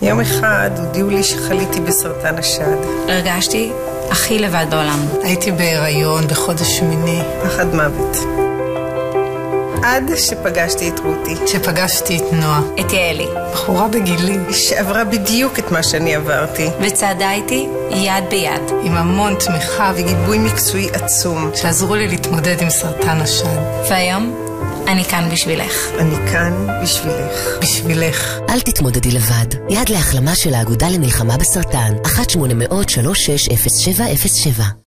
יום אחד הודיעו לי שחליתי בסרטן השד. הרגשתי הכי לבד בעולם. הייתי בהיריון בחודש שמיני. פחד מוות. עד שפגשתי את רותי. שפגשתי את נועה. את יעלי. בחורה בגילי. שעברה בדיוק את מה שאני עברתי. וצעדה איתי יד ביד. עם המון תמיכה וגיבוי מקצועי עצום. שעזרו לי להתמודד עם סרטן השד. והיום אני כאן בשבילך. אני כאן בשבילך. בשבילך. אל תתמודדי לבד. יד להחלמה של האגודה למלחמה בסרטן. 1-800-360707